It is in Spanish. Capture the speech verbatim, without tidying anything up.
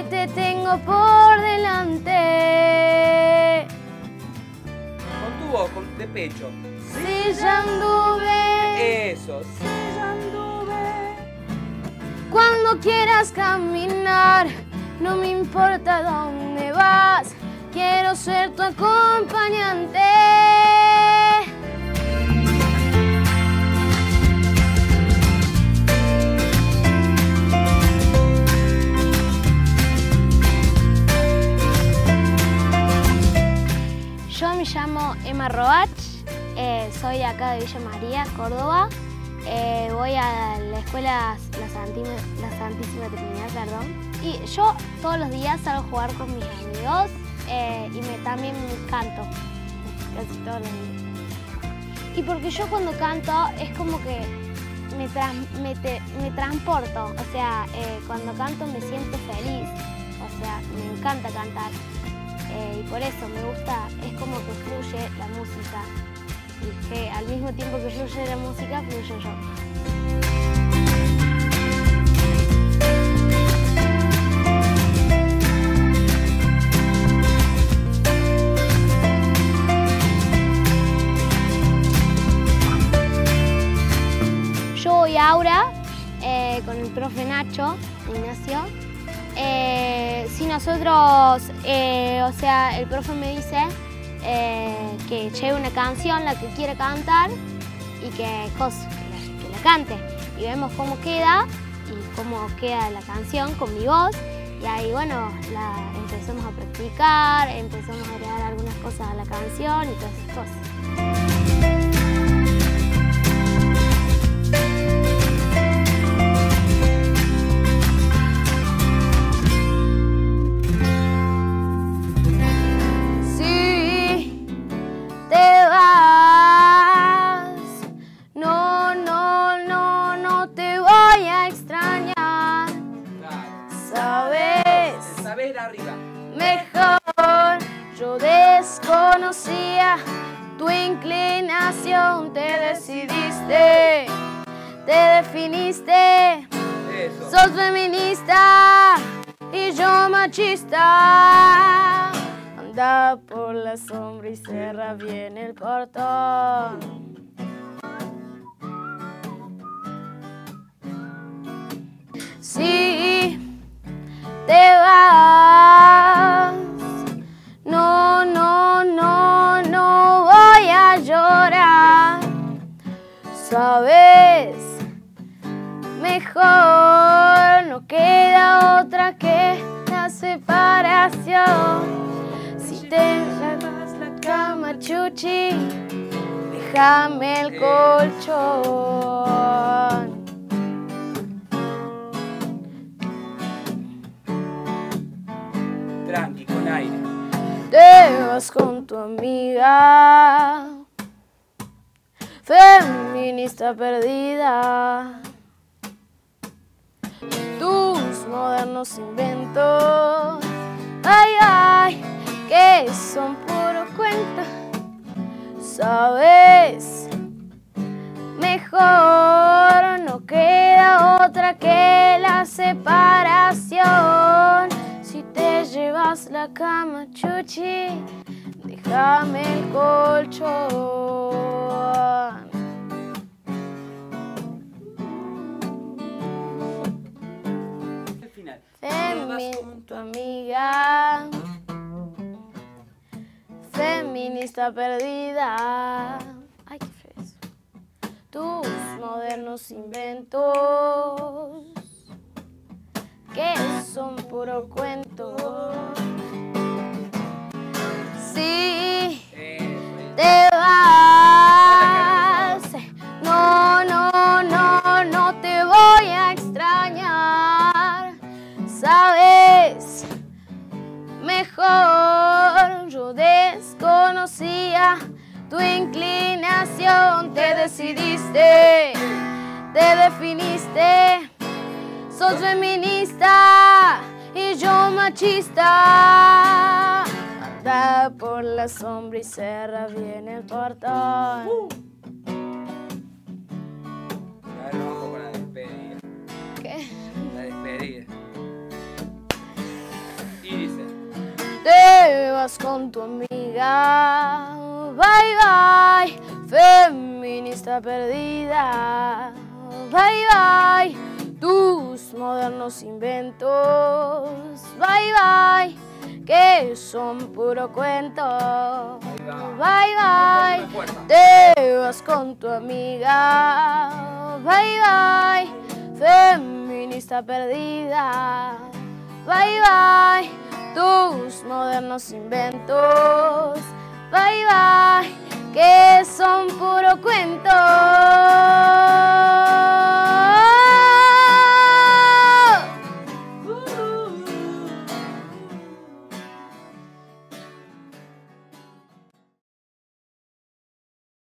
te tengo por delante. Con tu voz, con, de pecho. Si ya anduve. Eso, si ya anduve. Cuando quieras caminar, no me importa dónde vas, quiero ser tu acompañante. Yo me llamo Emma Roach, eh, soy acá de Villa María, Córdoba. Eh, voy a la escuela La Santísima, la Santísima Trinidad, perdón. Y yo todos los días salgo a jugar con mis amigos eh, y me, también canto, casi todos los días. Y porque yo cuando canto es como que me, trans, me, te, me transporto, o sea, eh, cuando canto me siento feliz, o sea, me encanta cantar. Eh, y por eso me gusta, es como que fluye la música. Y que al mismo tiempo que fluye la música, fluyo yo. Yo voy a Aura eh, con el profe Nacho, Ignacio. Eh, si nosotros, eh, o sea, el profe me dice eh, que lleve una canción, la que quiere cantar, y que, cos, que, la, que la cante. Y vemos cómo queda y cómo queda la canción con mi voz. Y ahí, bueno, la empezamos a practicar, empezamos a agregar algunas cosas a la canción y todas esas cosas. Mejor, yo desconocía tu inclinación, te decidiste, te definiste. Eso. Sos feminista y yo machista. Anda por la sombra y cierra bien el portón. Sí. Te vas, no, no, no, no voy a llorar. Sabes, mejor no queda otra que la separación. Si te llevas la cama, chuchi, déjame el colchón. Tranqui, con aire. Te vas con tu amiga, feminista perdida. Tus modernos inventos, ay, ay, que son puro cuento. Sabes, mejor no queda otra que la separación. Si te llevas la cama, chuchi, déjame el colchón. Al final. Femin, tu amiga, feminista perdida. Ay, qué feo. Tus modernos inventos, que son puro cuento. Si te vas, no, no, no, no te voy a extrañar. Sabes, mejor yo desconocía tu inclinación, te decidiste, te definiste. Sos feminista y yo machista. Anda por la sombra y cerra bien el portón. Uh. A ver, vamos con la despedida. ¿Qué? La despedida. con tu amiga. Bye bye, feminista perdida. Bye bye, tus modernos inventos. Bye bye, que son puro cuento. Bye bye, te vas con tu amiga. Bye bye, feminista perdida. Bye bye, tus modernos inventos. Bye bye, que son puro cuento.